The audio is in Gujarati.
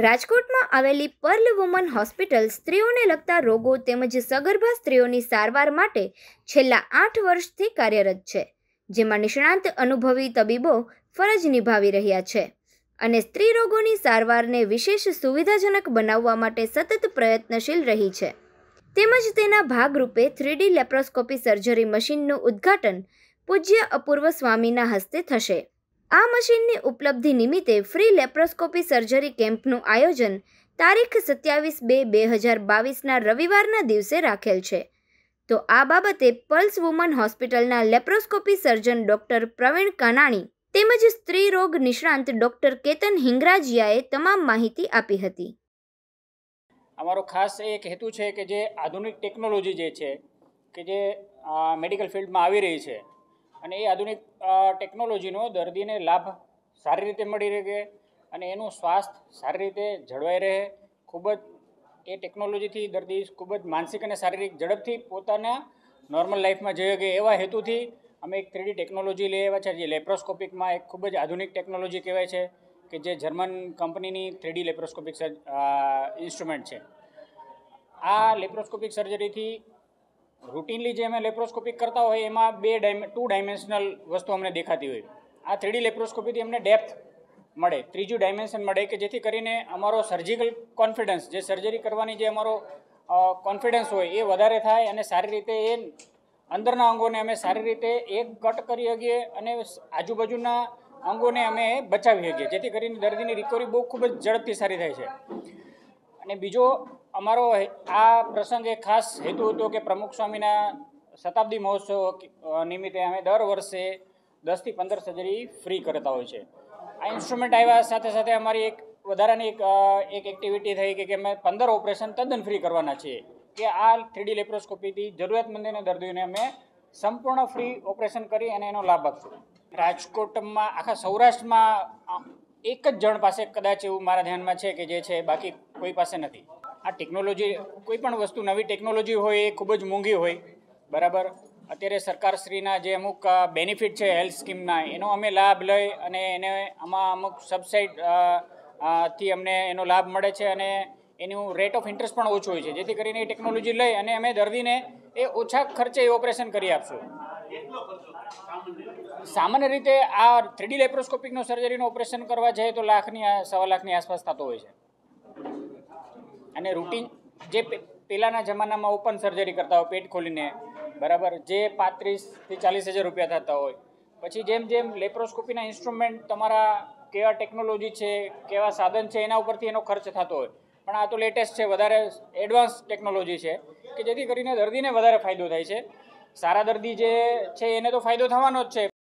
રાજકોટમાં આવેલી પર્લ વુમન હોસ્પિટલ સ્ત્રીઓને લગતા રોગો તેમજ સગર્ભા સ્ત્રીઓની સારવાર માટે છેલ્લા 8 વર્ષથી કાર્યરત છે, જેમાં નિષ્ણાંત અનુભવી તબીબો ફરજ નિભાવી રહ્યા છે અને સ્ત્રી રોગોની સારવારને વિશેષ સુવિધાજનક બનાવવા માટે સતત પ્રયત્નશીલ રહી છે. તેમજ તેના ભાગરૂપે 3D લેપ્રોસ્કોપી સર્જરી મશીનનું ઉદ્ઘાટન પૂજ્ય અપૂર્વ સ્વામીના હસ્તે થશે. આ મશીનની ઉપલબ્ધિ નિમિત્તે ફ્રી લેપ્રોસ્કોપી સર્જરી કેમ્પનું આયોજન તારીખ 27/2/2022ના રવિવારના દિવસે રાખેલ છે. તો આ બાબતે પલ્સ વુમન હોસ્પિટલના laparoscopy surgeon doctor Pravin Kanani તેમજ સ્ત્રી રોગ નિષ્ણાંત ડોક્ટર કેતન હિંગરાજીયાએ તમામ માહિતી આપી હતી. અમારો ખાસ એક હેતુ છે કે જે આધુનિક ટેકનોલોજી જે છે કે જે મેડિકલ ફિલ્ડમાં આવી રહી છે અને એ આધુનિક ટેકનોલોજીનો દર્દીને લાભ સારી રીતે મળી રહે અને એનું સ્વાસ્થ્ય સારી રીતે જળવાઈ રહે. ખૂબ જ એ ટેકનોલોજીથી દર્દી ખૂબ જ માનસિક અને શારીરિક ઝડપથી પોતાના નોર્મલ લાઈફમાં જઈ શકે એવા હેતુથી અમે એક 3D ટેકનોલોજી લઈ આવ્યા છે, જે લેપ્રોસ્કોપિકમાં એક ખૂબ જ આધુનિક ટેકનોલોજી કહેવાય છે કે જે જર્મન કંપનીની 3D લેપ્રોસ્કોપિક ઇન્સ્ટ્રુમેન્ટ છે. આ લેપ્રોસ્કોપિક સર્જરીથી રૂટીનલી જે અમે લેપ્રોસ્કોપિક કરતા હોય એમાં 2 ડાયમેન્શનલ વસ્તુ અમને દેખાતી હોય. આ 3D લેપ્રોસ્કોપીથી અમને ડેપ્થ મળે, ત્રીજું ડાયમેન્શન મળે કે જેથી કરીને અમારો સર્જિકલ કોન્ફિડન્સ, જે સર્જરી કરવાની જે અમારો કોન્ફિડન્સ હોય એ વધારે થાય અને સારી રીતે એ અંદરના અંગોને અમે સારી રીતે એક કટ કરી શકીએ અને આજુબાજુના અંગોને અમે બચાવી શકીએ, જેથી કરીને દર્દીની રિકવરી બહુ ખૂબ જ ઝડપથી સારી થાય છે. અને બીજો અમારો આ પ્રસંગે ખાસ હેતુ હતો કે પ્રમુખ સ્વામીના શતાબ્દી મહોત્સવ નિમિત્તે અમે દર વર્ષે 10 થી 15 સર્જરી ફ્રી કરતા હોય છે. આ ઇન્સ્ટ્રુમેન્ટ આવ્યા સાથે સાથે અમારી એક વધારાની એક એક્ટિવિટી થઈ કે અમે 15 ઓપરેશન તદ્દન ફ્રી કરવાના છીએ કે આ 3D લેપ્રોસ્કોપીથી જરૂરિયાતમંદોને દર્દીઓને અમે સંપૂર્ણ ફ્રી ઓપરેશન કરી અને એનો લાભ આપશું. રાજકોટમાં આખા સૌરાષ્ટ્રમાં એક જ જણ પાસે કદાચ એવું મારા ધ્યાનમાં છે કે જે છે, બાકી કોઈ પાસે નથી. આ ટેકનોલોજી, કોઈ પણ વસ્તુ નવી ટેકનોલોજી હોય એ ખૂબ જ મોંઘી હોય, બરાબર. અત્યારે સરકારશ્રીના જે અમુક બેનિફિટ છે હેલ્થ સ્કીમના, એનો અમે લાભ લઈ અને એને આમાં અમુક સબસાઇડ થી અમને એનો લાભ મળે છે અને એનું રેટ ઓફ ઇન્ટરેસ્ટ પણ ઓછું હોય છે, જેથી કરીને એ ટેકનોલોજી લઈ અને અમે દર્દીને એ ઓછા ખર્ચે એ ઓપરેશન કરી આપશું. સામાન્ય રીતે આ 3D લેપ્રોસ્કોપિકનો સર્જરીનું ઓપરેશન કરવા જાય તો 1.5 લાખની આસપાસ થતો હોય છે. અને રૂટીન જે પહેલાંના જમાનામાં ઓપન સર્જરી કરતા હોય પેટ ખોલીને, બરાબર, જે 35,000 થી 40,000 રૂપિયા થતા હોય. પછી જેમ જેમ લેપ્રોસ્કોપીના ઇન્સ્ટ્રુમેન્ટ તમારા કેવા ટેકનોલોજી છે, કેવા સાધન છે, એના ઉપરથી એનો ખર્ચ થતો હોય. પણ આ તો લેટેસ્ટ છે, વધારે એડવાન્સ ટેકનોલોજી છે કે જેથી કરીને દર્દીને વધારે ફાયદો થાય છે. સારા દર્દી જે છે એને તો ફાયદો થવાનો જ છે.